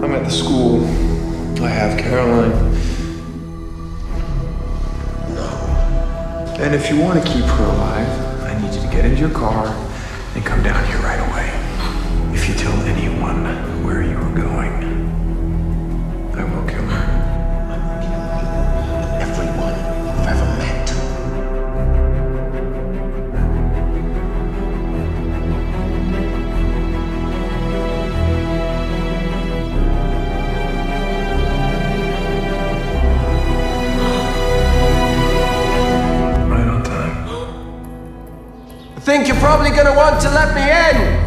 I'm at the school. I have Caroline. No. And if you want to keep her alive, I need you to get into your car and come down here right away. If you tell anyone where you are going, I will kill her. I will kill everyone you've ever met. Right on time. I think you're probably gonna want to let me in.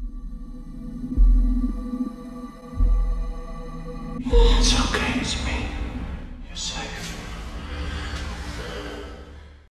It's okay, it's me.